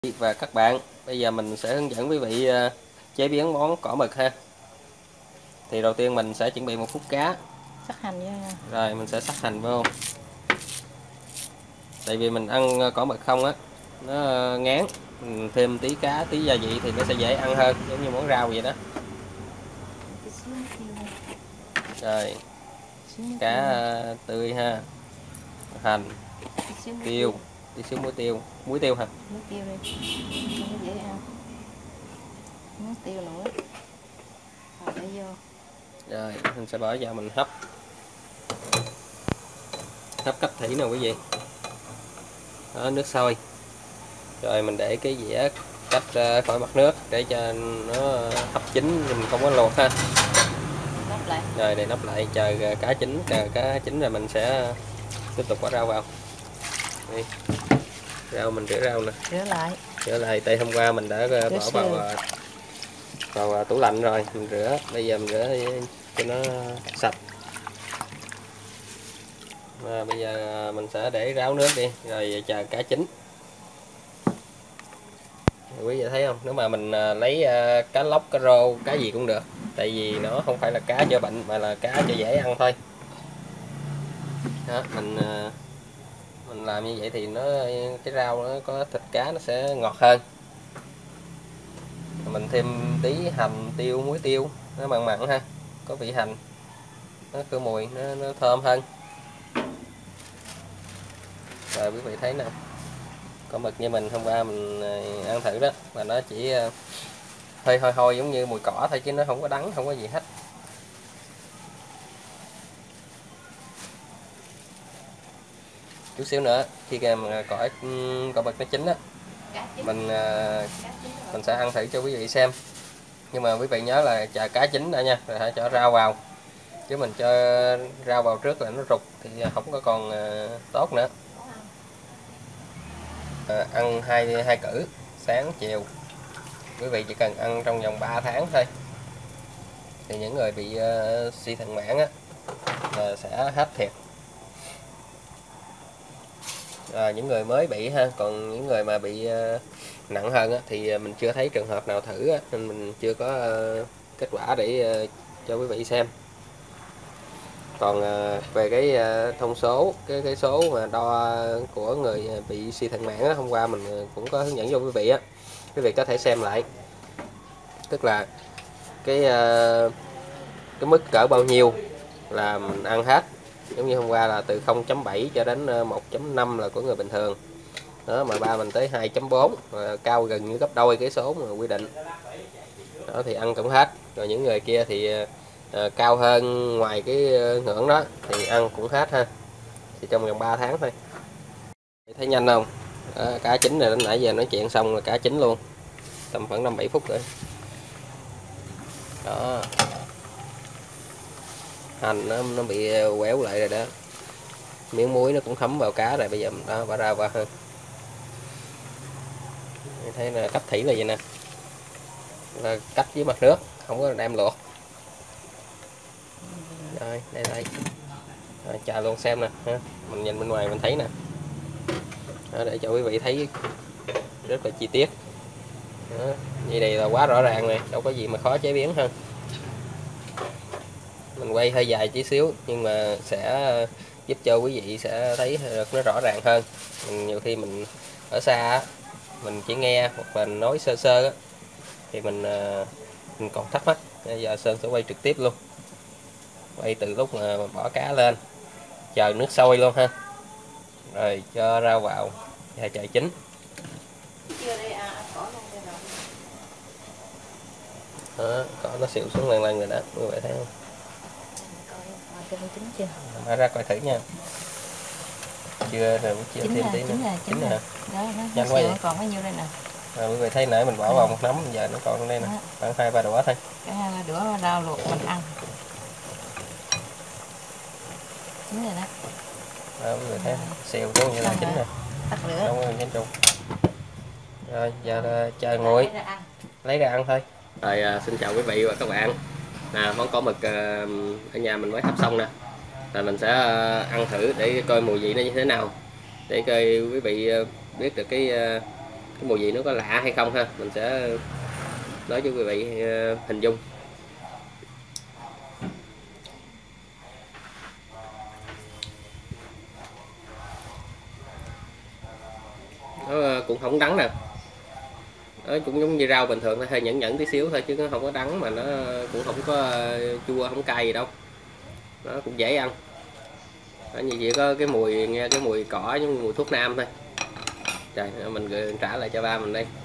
Và các bạn, bây giờ mình sẽ hướng dẫn quý vị chế biến món cỏ mực ha. Thì đầu tiên mình sẽ chuẩn bị một khúc cá. Sắc hành nha. Rồi mình sẽ sắc hành vô. Tại vì mình ăn cỏ mực không á, nó ngán. Mình thêm tí cá, tí gia vị thì nó sẽ dễ ăn hơn, giống như món rau vậy đó. Rồi cá tươi ha, hành, tiêu, tí xíu muối tiêu hả? Muối tiêu đi, cho nó dễ ăn. Muối tiêu nữa. Rồi để vô. Rồi mình sẽ bỏ vào mình hấp cách thủy nè quý vị. Đó, nước sôi. Rồi mình để cái dĩa cách khỏi mặt nước để cho nó hấp chín, mình không có luộc ha. Nắp lại. Rồi để nắp lại chờ cá chín rồi mình sẽ tiếp tục bỏ rau vào. Đây. Rau mình rửa rau nè. Rửa lại tại hôm qua mình đã bỏ vào tủ lạnh rồi, mình rửa. Bây giờ mình rửa cho nó sạch. Và bây giờ mình sẽ để ráo nước đi rồi chờ cá chín. Quý vị thấy không, nếu mà mình lấy cá lóc, cá rô, cá gì cũng được, tại vì nó không phải là cá chữa bệnh mà là cá cho dễ ăn thôi. Đó, mình làm như vậy thì cái rau nó có thịt cá nó sẽ ngọt hơn. Mình thêm tí hành, tiêu, muối tiêu, nó mặn mặn ha, có vị hành, nó khử mùi, nó thơm hơn. Rồi quý vị thấy nè, có mực như mình hôm qua mình ăn thử đó, mà nó chỉ hơi hôi giống như mùi cỏ thôi chứ nó không có đắng, không có gì hết. Chút xíu nữa khi mà cỏ mực nó chín á, mình sẽ ăn thử cho quý vị xem. Nhưng mà quý vị nhớ là chờ cá chín đã nha, rồi hãy cho rau vào, chứ mình cho rau vào trước là nó rụt thì không có còn tốt nữa. Ăn hai cữ sáng chiều, quý vị chỉ cần ăn trong vòng 3 tháng thôi thì những người bị suy thận mãn á sẽ hết thiệt. Những người mới bị ha, còn những người mà bị nặng hơn á, thì mình chưa thấy trường hợp nào thử á, nên mình chưa có kết quả để cho quý vị xem. Còn về cái thông số, cái số mà đo của người bị suy thận mãn á, hôm qua mình cũng có hướng dẫn cho quý vị á, quý vị có thể xem lại, tức là cái mức cỡ bao nhiêu là mình ăn hết. Giống như hôm qua là từ 0.7 cho đến 1.5 là của người bình thường đó, mà ba mình tới 2.4, cao gần như gấp đôi cái số mà quy định đó, thì ăn cũng hết. Rồi những người kia thì cao hơn ngoài cái ngưỡng đó thì ăn cũng hết ha, thì trong vòng 3 tháng thôi. Thấy nhanh không? Đó, cá chín rồi, đến nãy giờ nói chuyện xong là cá chín luôn, tầm khoảng 5-7 phút rồi đó. Hành nó bị quéo lại rồi đó, miếng muối nó cũng thấm vào cá rồi. Bây giờ mình đó bỏ ra qua hơn, thấy là cách thủy là vậy nè, là cách dưới mặt nước, không có đem luộc. Rồi đây rồi, chà luôn xem nè ha. Mình nhìn bên ngoài mình thấy nè đó, để cho quý vị thấy rất là chi tiết đó. Như đây là quá rõ ràng này, đâu có gì mà khó chế biến hơn. Mình quay hơi dài tí xíu nhưng mà sẽ giúp cho quý vị sẽ thấy nó rõ ràng hơn. Nhiều khi mình ở xa mình chỉ nghe hoặc là nói sơ sơ á, thì mình còn thắc mắc. Bây giờ Sơn sẽ quay trực tiếp luôn, quay từ lúc mà bỏ cá lên, chờ nước sôi luôn ha, rồi cho rau vào và chờ chín. Đó, cỏ nó xịu xuống lần rồi đó, quý vị thấy không? Mở ra coi thử nha. Chưa rồi, chưa thêm tí nữa. Chín nè. Nhanh quá vậy. Còn bao nhiêu đây nè. Rồi quý vị thấy nãy mình bỏ vào một nắm, giờ nó còn đây nè, khoảng 2-3 đũa thôi. Cái 2-3 đũa rau luộc mình ăn. Chín rồi đó. Đó, quý vị thấy xìu xuống như là chín nè. Tắt lửa. Đúng rồi, chín chung. Rồi giờ chờ nguội, lấy ra ăn thôi. Rồi xin chào quý vị và các bạn. Món cỏ mực ở nhà mình mới hấp xong nè, là mình sẽ ăn thử để coi mùi vị nó như thế nào, để coi quý vị biết được cái cái mùi vị nó có lạ hay không ha, mình sẽ nói cho quý vị hình dung. Nó cũng không đắng nè, nó cũng giống như rau bình thường, nó hơi nhẫn nhẫn tí xíu thôi chứ nó không có đắng, mà nó cũng không có chua không cay gì đâu, nó cũng dễ ăn. Nó như chỉ có cái mùi, nghe cái mùi cỏ giống mùi thuốc nam thôi. Trời, mình trả lại cho ba mình đây.